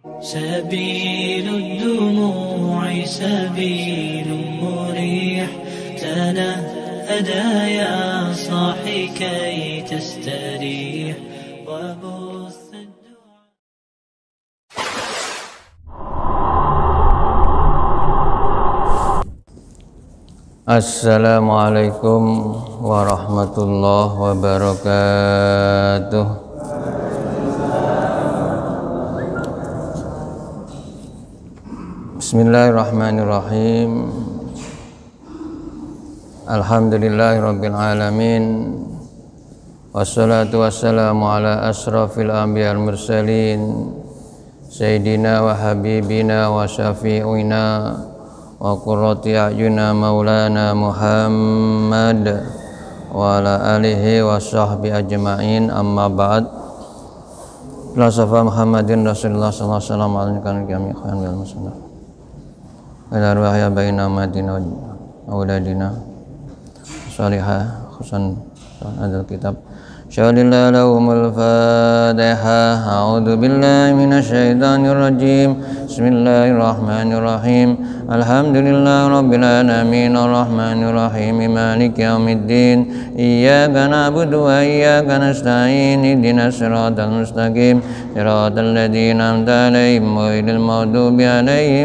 سبيل الدموع سبيل مريح تنهدى يا صاحي كي تستريح وبث Assalamualaikum warahmatullahi wabarakatuh. Bismillahirrahmanirrahim. Alhamdulillahirabbil alamin. Wassalatu wassalamu ala asrafil anbiya'il mursalin sayyidina wa habibina wa syafi'ina wa qurrati a'yuna maulana Muhammad wa ala alihi wa sahbihi ajma'in, amma ba'd. Lasafa Muhammadin Rasulullah sallallahu alaihi wasallam alaikan kami khayan wal musannaf ala ruhaya baina madina wa auladina salihah khusan adal kitab syadillah lahumul fatihah. A'udzu billahi minasyaitonir rajim. Bismillahirrahmanirrahim. Alhamdulillahi rabbil alamin arrahmanir rahim maliki yaumiddin. Iyyaka na'budu wa iyyaka nasta'in. Ihdinas siratal mustaqim. Siratal ladzina an'amta 'alaihim ghairil maghdubi 'alaihim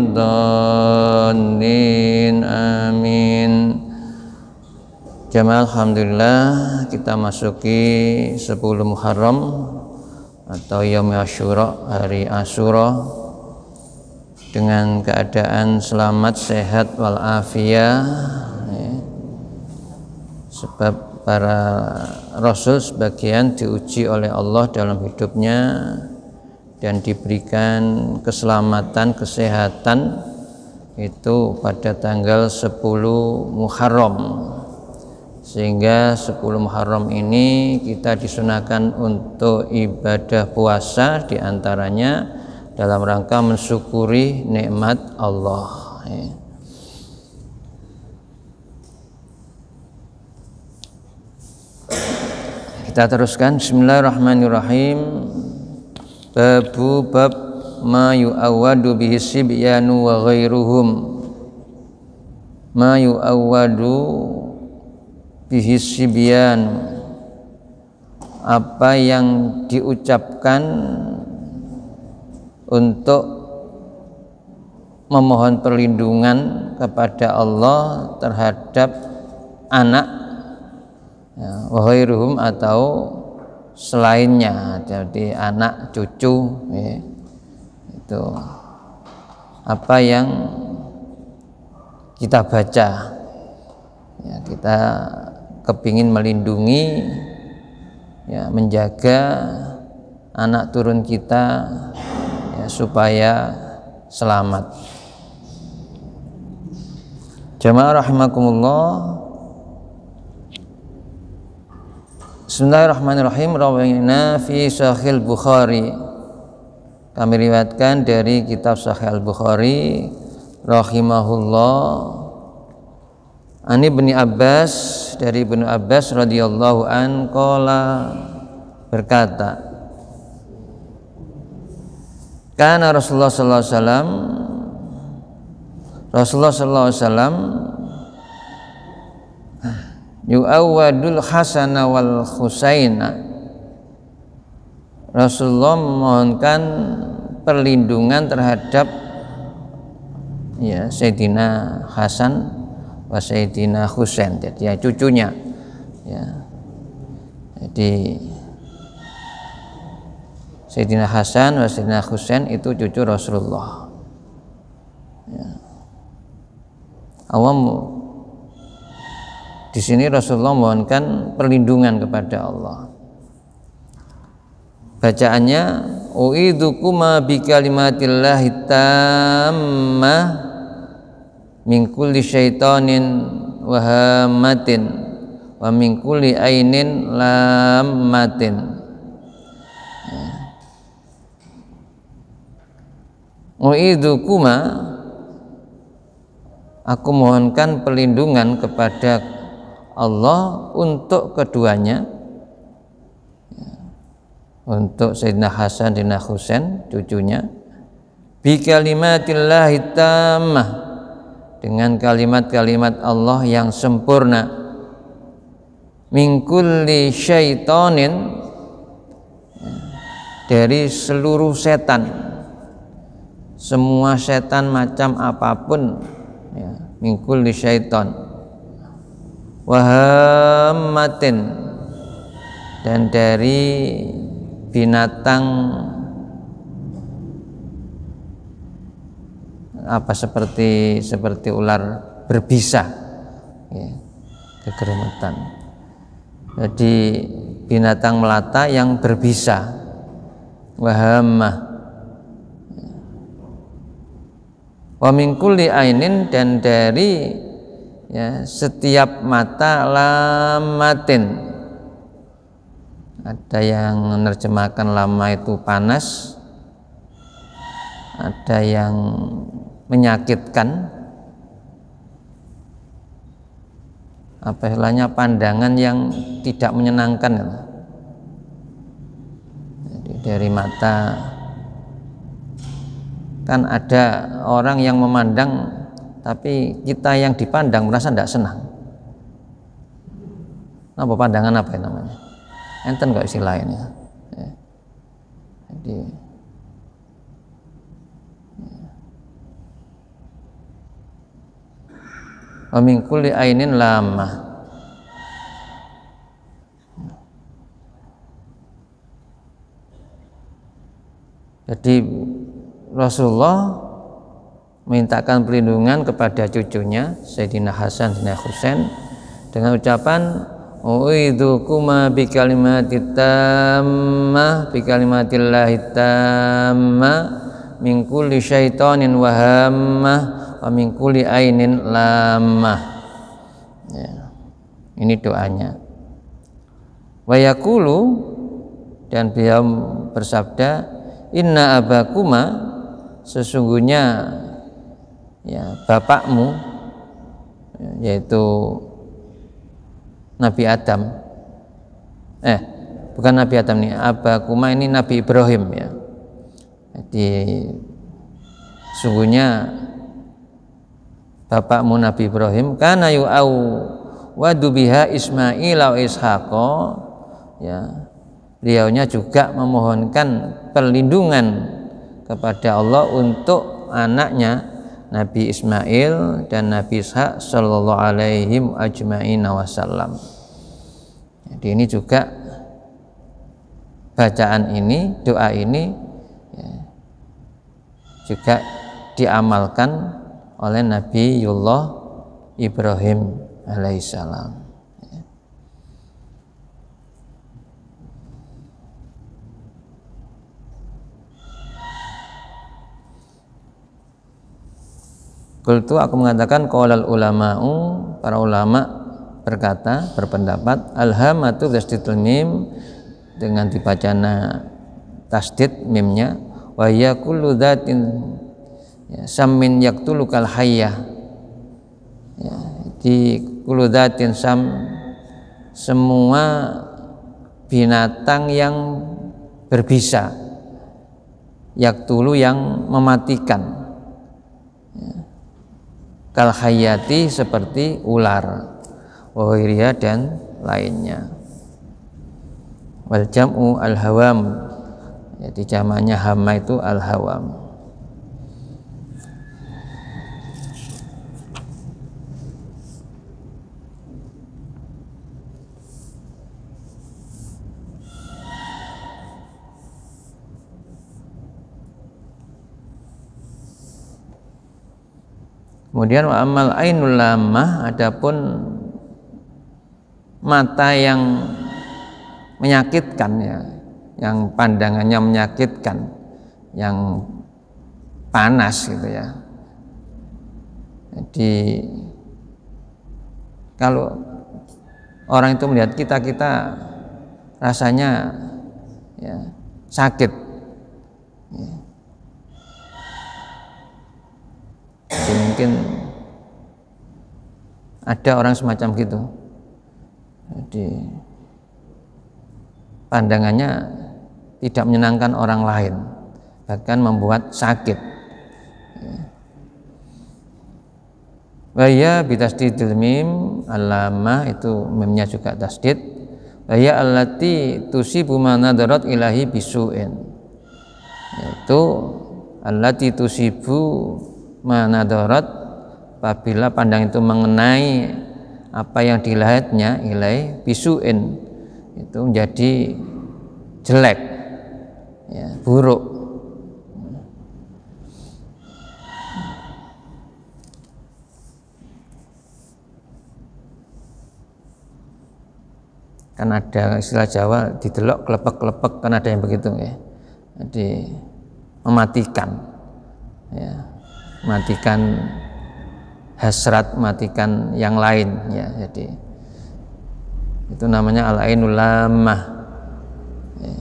waladdallin. Amin. Jamaah, alhamdulillah kita masuki 10 Muharram atau Yaum Asyura, hari Asyura, dengan keadaan selamat, sehat walafiat, sebab para rasul sebagian diuji oleh Allah dalam hidupnya dan diberikan keselamatan, kesehatan itu pada tanggal 10 Muharram. Sehingga 10 Muharram ini kita disunahkan untuk ibadah puasa, diantaranya dalam rangka mensyukuri nikmat Allah. Kita teruskan. Bismillahirrahmanirrahim. Bab ma yu'awwadu bihi sibyanu wa ghairuhum. Ma yu'awwadu bihi sibyan, apa yang diucapkan untuk memohon perlindungan kepada Allah terhadap anak, wa ghairuhum, atau selainnya, jadi anak, cucu, itu apa yang kita baca, kita kepingin melindungi, menjaga anak turun kita supaya selamat. Jamaah rahimakumullah. Bismillahirrahmanirrahim. Rawina fi Sahih Bukhari. Kami riwayatkan dari kitab Sahih Bukhari rahimahullah. Ani Ibnu Abbas, dari Ibnu Abbas radhiyallahu an qala, berkata, kana Rasulullah sallallahu alaihi wasallam, Rasulullah sallallahu alaihi wasallam yu'awwadul Hasana wal Husaina. Rasulullah memohonkan perlindungan terhadap Sayyidina Hasan wa Sayyidina Husain, jadi cucunya, jadi Sayyidina Hasan wa Sayyidina Husain itu cucu Rasulullah. Awam di sini Rasulullah mohonkan perlindungan kepada Allah. Bacaannya, u'idzukuma bi kalimatillahi tammah min kulli syaitanin wa hamatin wa min kulli ainin lammatin. U'idzukuma, aku mohonkan perlindungan kepada Allah untuk keduanya, untuk Sayyidina Hasan dan Husain cucunya, bi kalimatillahi tammah, dengan kalimat-kalimat Allah yang sempurna, min kulli syaitonin, dari seluruh setan, semua setan macam apapun, ya, min kulli syaiton, wa hammatin, dan dari binatang apa seperti ular berbisa, ya, kegeremetan. Jadi binatang melata yang berbisa, wahammah, wa min kulli ainin, dan dari, ya, setiap mata, lamatin, ada yang menerjemahkan lama itu panas, ada yang menyakitkan, apa istilahnya, pandangan yang tidak menyenangkan. Jadi dari mata, kan ada orang yang memandang tapi kita yang dipandang merasa tidak senang. Apa pandangan apa yang namanya? Enten nggak istilah ini? Ya. Jadi wa min kulli ainin lamah. Jadi Rasulullah mintakan perlindungan kepada cucunya Sayyidina Hasan dan Husain dengan ucapan u'idzukuma bi kalimatit tammah, bi kalimatillahi tammah, min kulli syaitonin wa hammah, wa min kulli ainin lamah. Ya. Ini doanya. Wa yaqulu, dan beliau bersabda, inna abakuma, sesungguhnya, ya, bapakmu, yaitu Nabi Adam, bukan Nabi Adam nih, abakuma ini Nabi Ibrahim, ya. Jadi sungguhnya bapakmu Nabi Ibrahim kana yu'au wadu biha Ismail wa Ishaqa, ya, beliaunya juga memohonkan perlindungan kepada Allah untuk anaknya Nabi Ismail dan Nabi Ishaq sallallahu alaihi ajma'in wasallam. Jadi ini juga bacaan ini, doa ini, ya, juga diamalkan oleh Nabiullah Ibrahim alaihissalam. Qultu, aku mengatakan, qaulal ulama'u, para ulama berkata, berpendapat, alhamatu tasdidul mim, dengan dibacana tasdid mimnya, wa hiya kullu dzatin, ya, sammin yaqtulukal hayyah, ya, di kullu dzatin sam, semua binatang yang berbisa, yaqtulu, yang mematikan, kal hayati, seperti ular, wahiriya, dan lainnya. Wal jam'u al hawam, jadi jamaknya hama itu al hawam. Kemudian wa amal ainul lamah, adapun mata yang menyakitkan, ya, yang pandangannya menyakitkan, yang panas gitu, ya. Jadi kalau orang itu melihat kita rasanya, ya, sakit, ya. Jadi mungkin ada orang semacam gitu. Jadi pandangannya tidak menyenangkan orang lain, bahkan membuat sakit. Waya bitasdidil mim, alamah itu mimnya juga tasdid. Waya allati tusibu manadarat ilahi bisu'in, yaitu allati tusibu manadarat, apabila pandang itu mengenai apa yang dilihatnya ilahi bisu'in, itu menjadi jelek, ya, buruk. Kan ada istilah Jawa didelok klepek-klepek, kan ada yang begitu ya. Jadi mematikan, ya, mematikan hasrat, mematikan yang lain, ya. Jadi itu namanya al-ainul lamah, ya.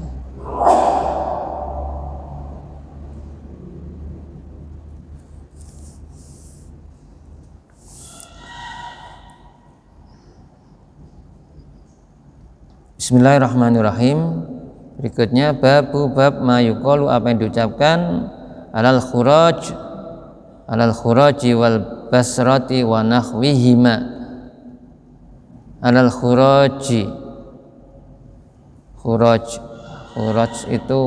Bismillahirrahmanirrahim. Berikutnya bab ma yuqalu, apa yang diucapkan alal khuraji wal basrati wa nahwihima. Alal khuraji, khuraj itu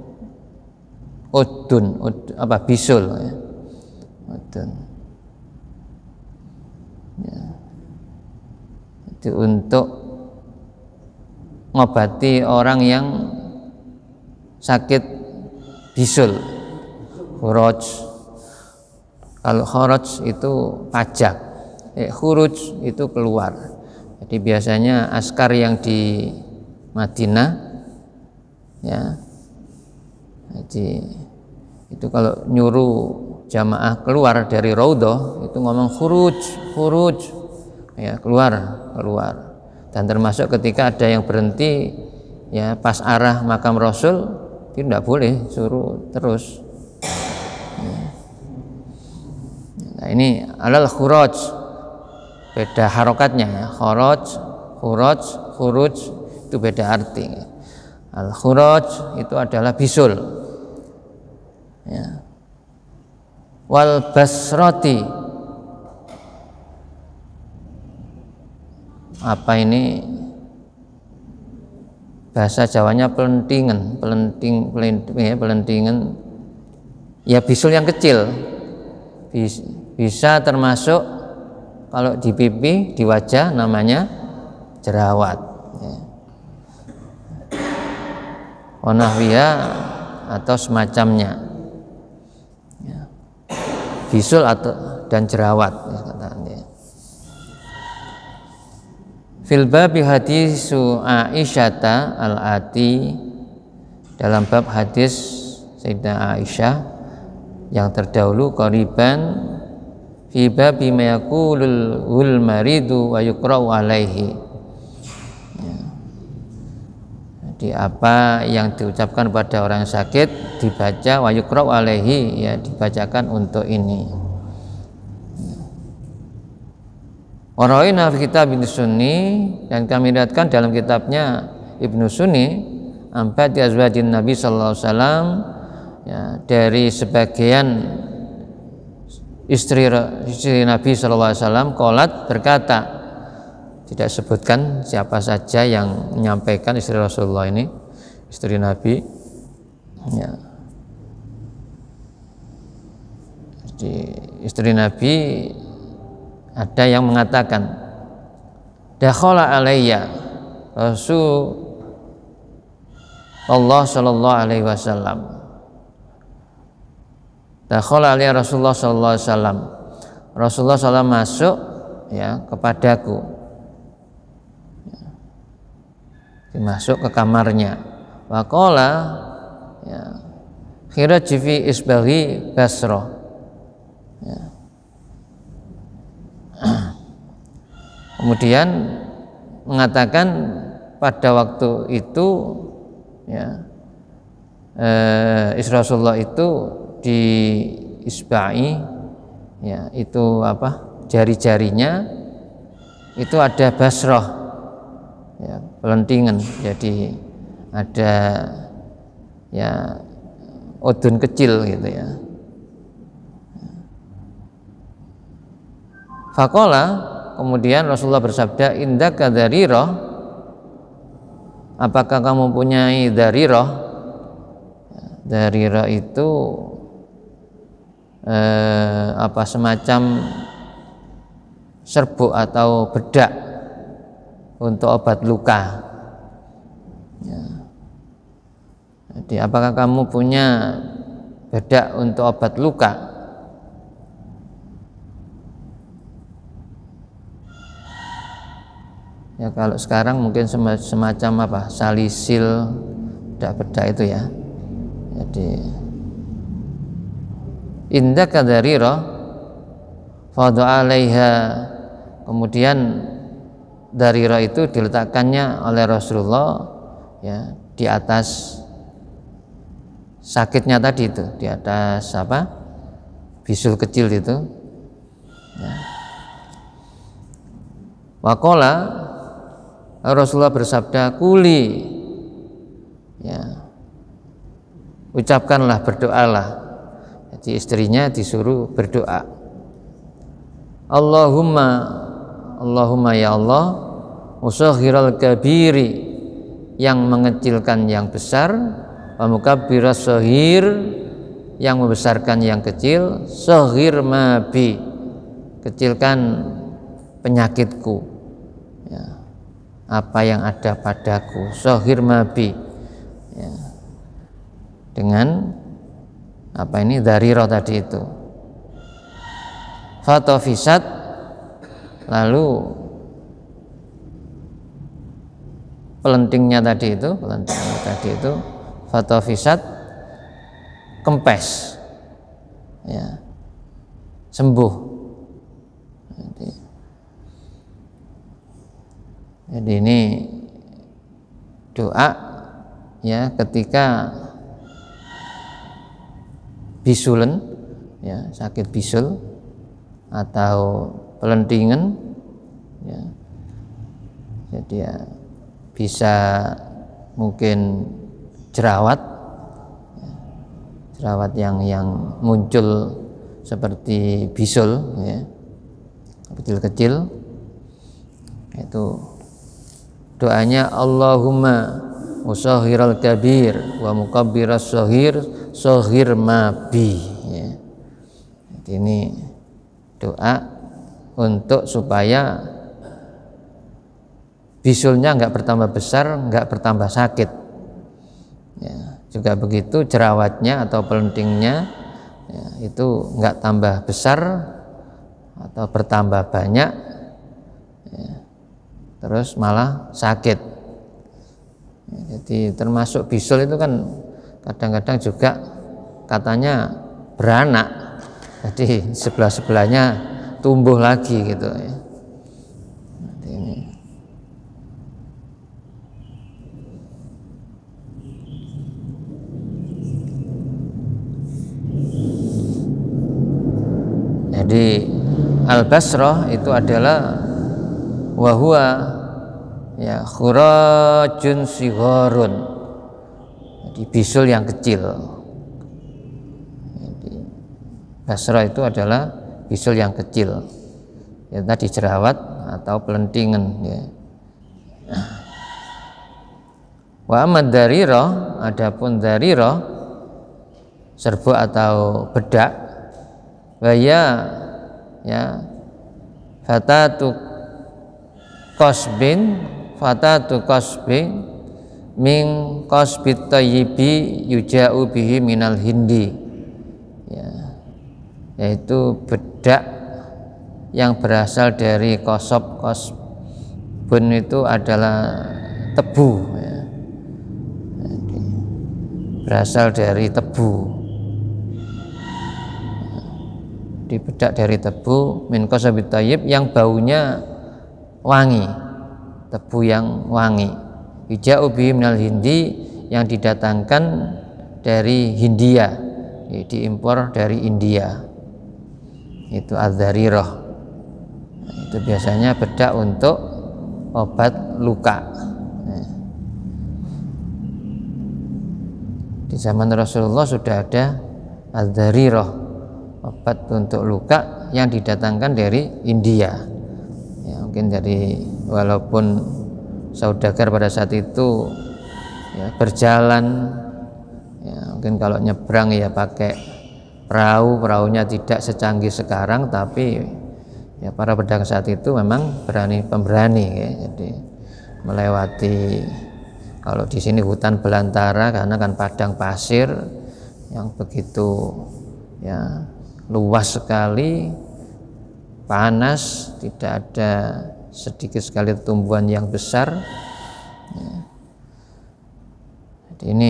udun, apa, bisul, ya. Udun, ya. Itu untuk ngobati orang yang sakit bisul, khuraj. Kalau kharaj itu pajak, khuruj itu keluar. Jadi biasanya askar yang di Madinah, ya, jadi itu kalau nyuruh jamaah keluar dari raudhah itu ngomong khuruj, ya, keluar. Dan termasuk ketika ada yang berhenti, ya, pas arah makam Rasul, itu tidak boleh suruh terus. Nah, ini alal khuraj, beda harokatnya, ya. Khuraj, khuruj itu beda arti. Al khuraj itu adalah bisul, ya. Wal basrati, apa ini bahasa Jawanya, pelentingan, ya, bisul yang kecil. Bisa termasuk kalau di pipi, di wajah namanya jerawat, ya. Wanahwiya atau semacamnya, ya. Bisul atau dan jerawat, ya. Fil babi hadisu Aisyata al-ati, dalam bab hadis Sayyidah Aisyah yang terdahulu, qariban fi babi ma yaqulul maridu wa yuqra'u alaihi, ya. Jadi apa yang diucapkan pada orang sakit dibaca, wa yuqra'u alaihi, ya, dibacakan untuk ini. Waraina fi kitab Ibnu Sunni, dan kami lihatkan dalam kitabnya Ibnu Sunni, ampat azwajin Nabi sallallahu alaihi wasallam, ya, dari sebagian istri Nabi sallallahu alaihi wasallam, qalat, berkata, tidak sebutkan siapa saja yang menyampaikan istri Rasulullah ini, istri Nabi, ya. Jadi istri Nabi ada yang mengatakan, dakhala alayya Rasulullah sallallahu alaihi wasallam, dakhala alayya Rasulullah sallallahu alaihi wasallam, Rasulullah sallallahu masuk, ya, kepadaku, ya, masuk ke kamarnya. Wa qala, ya, khiraji fi isbaghi basra, ya. Kemudian mengatakan pada waktu itu, ya, istri Rasulullah itu di isba'i, ya, itu apa, jari-jarinya itu ada basroh, ya, pelentingan. Jadi ada, ya, udun kecil gitu, ya. Faqala, kemudian Rasulullah bersabda, indaka darirah, apakah kamu punyai darirah? Darirah itu semacam serbuk atau bedak untuk obat luka. Ya. Jadi apakah kamu punya bedak untuk obat luka? Ya kalau sekarang mungkin semacam salisil bedak-bedak itu ya. Jadi indaka darirah fadha 'alaiha, kemudian darirah itu diletakkannya oleh Rasulullah ya di atas sakitnya tadi itu, di atas bisul kecil itu ya. Waqala, Rasulullah bersabda, kuli ya, ucapkanlah, berdoalah. Jadi istrinya disuruh berdoa, Allahumma ya Allah, musaghiral kabiri, yang mengecilkan yang besar, wa mukabbiras saghir, yang membesarkan yang kecil, saghir ma bi, kecilkan penyakitku ya, apa yang ada padaku, saghir ma bi ya, dengan darirah tadi itu. Fatofisat, lalu pelentingnya tadi itu fatofisat, kempes ya, sembuh. Jadi ini doa ya ketika bisulen ya, sakit bisul atau pelentingan ya. Jadi ya bisa mungkin jerawat ya, jerawat yang muncul seperti bisul ya, kecil-kecil, itu doanya Allahumma musaghiral kabir wa mukabbiras saghir ma bi ya. Jadi ini doa untuk supaya bisulnya enggak bertambah besar, enggak bertambah sakit ya. Juga begitu jerawatnya atau pelentingnya ya, itu enggak tambah besar atau bertambah banyak ya, terus malah sakit ya. Jadi termasuk bisul itu kan kadang-kadang juga katanya beranak, jadi sebelah-sebelahnya tumbuh lagi gitu ya. Jadi al-basrah itu adalah wahwa ya khurajun sigharun, jadi bisul yang kecil. Jadi basrah itu adalah bisul yang kecil ya, tadi jerawat atau pelentingan ya. Wa amad darirah, adapun darirah serbuk atau bedak, waya ya fatatu qasbin min qasbit tayyibi yuja'u bihi minal hindi ya, yaitu bedak yang berasal dari qasbun itu adalah tebu ya. Jadi, berasal dari tebu, di bedak dari tebu, min qasbit tayyib, yang baunya wangi, tebu yang wangi, yuja'u bihi minal hindi, yang didatangkan dari Hindia, diimpor dari India, itu adz-dharirah. Itu biasanya bedak untuk obat luka. Di zaman Rasulullah sudah ada adz-dharirah, obat untuk luka yang didatangkan dari India. Ya, mungkin dari walaupun saudagar pada saat itu ya, berjalan, ya, mungkin kalau nyebrang ya pakai perahunya tidak secanggih sekarang, tapi ya para pedagang saat itu memang pemberani ya, jadi melewati, kalau di sini hutan belantara karena kan padang pasir yang begitu ya luas sekali, panas, tidak ada sedikit sekali tumbuhan yang besar ya. Jadi ini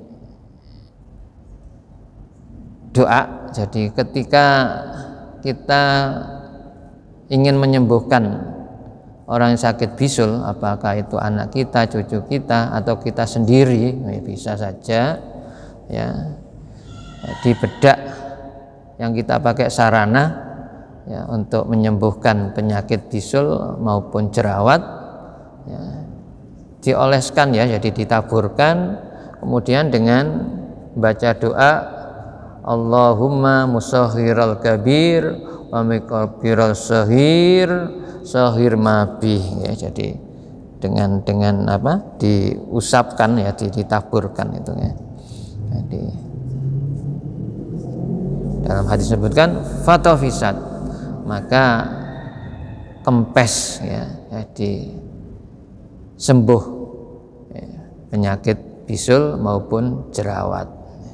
doa. Jadi ketika kita ingin menyembuhkan orang yang sakit bisul, apakah itu anak kita, cucu kita, atau kita sendiri, ya bisa saja ya di bedak yang kita pakai sarana ya untuk menyembuhkan penyakit bisul maupun jerawat ya, dioleskan ya, jadi ditaburkan, kemudian dengan baca doa Allahumma musahhiral kabir wa mikabiral sahir mabih ya, jadi dengan apa, diusapkan ya, ditaburkan itu ya. Jadi dalam hadis disebutkan fatofisat, maka kempes ya, jadi sembuh ya, penyakit bisul maupun jerawat.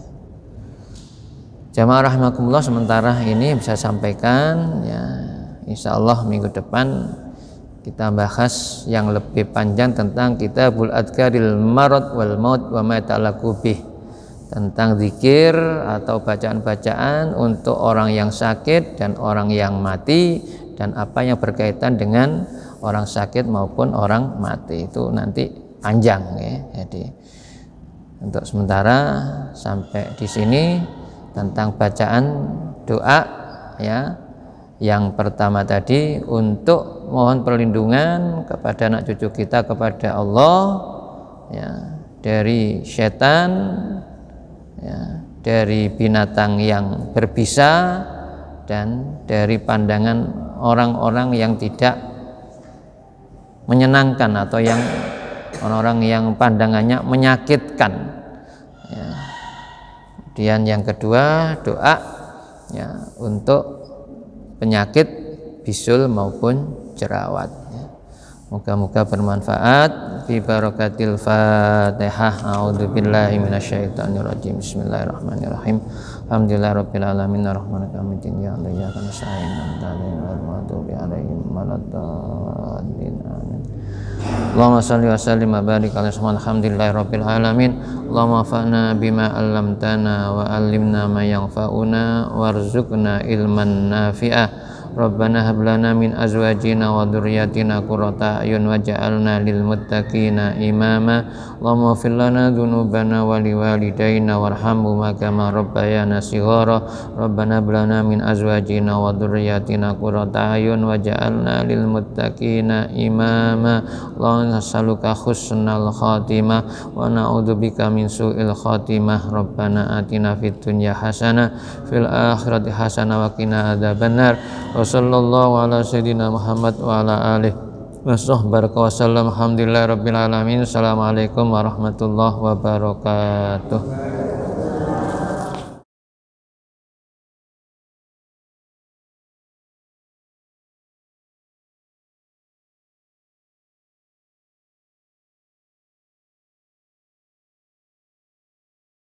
Jamaah rahimakumullah, sementara ini bisa sampaikan ya, insya Allah minggu depan kita bahas yang lebih panjang tentang Kitabul Adkaril Marad wal Maut wa ma ta'allaqu bih, tentang zikir atau bacaan-bacaan untuk orang yang sakit dan orang yang mati, dan apa yang berkaitan dengan orang sakit maupun orang mati, itu nanti panjang ya. Jadi untuk sementara sampai di sini tentang bacaan doa ya. Yang pertama tadi untuk mohon perlindungan kepada anak cucu kita kepada Allah ya, dari setan ya, dari binatang yang berbisa, dan dari pandangan orang-orang yang tidak menyenangkan atau yang orang-orang yang pandangannya menyakitkan ya. Kemudian yang kedua doa ya untuk penyakit bisul maupun jerawat ya. Moga-moga bermanfaat. Bi barakatil Fatihah. A'udzubillahi minasyaitonirrajim. Bismillahirrahmanirrahim. Alhamdulillahirabbil alamin arrahmanir rahim ya Allah ya kana sa'in wal maghdubi alaihim waladdallin amin. Allahumma shalli wa sallim wa barik ala alhamdulillahirabbil alamin. Allahumma fa'na bima 'allamtana wa 'allimna ma yanfa'una warzuqna ilman nafi'ah. Rabbana hab lana min azwajina wa dzurriyyatina qurrata a'yun waj'alna lil muttaqina imama. Allahumma ighfir lana dzunubana wa liwalidayna warhamhuma kama rabbayana shighara. Rabbana hab lana min azwajina wa dzurriyyatina qurrata a'yun waj'alna lil muttaqina imama. Allahumma nas'aluka husnal khatimah wa na'udzubika min su'il khatimah. Rabbana atina fid dunya hasanah fil akhirati hasanah wa qina adzabannar. Wa sallallahu ala sayyidina Muhammad wa ala alihi wa sahbihi wa sallam. Alhamdulillahirabbil alamin. Assalamualaikum warahmatullahi wabarakatuh.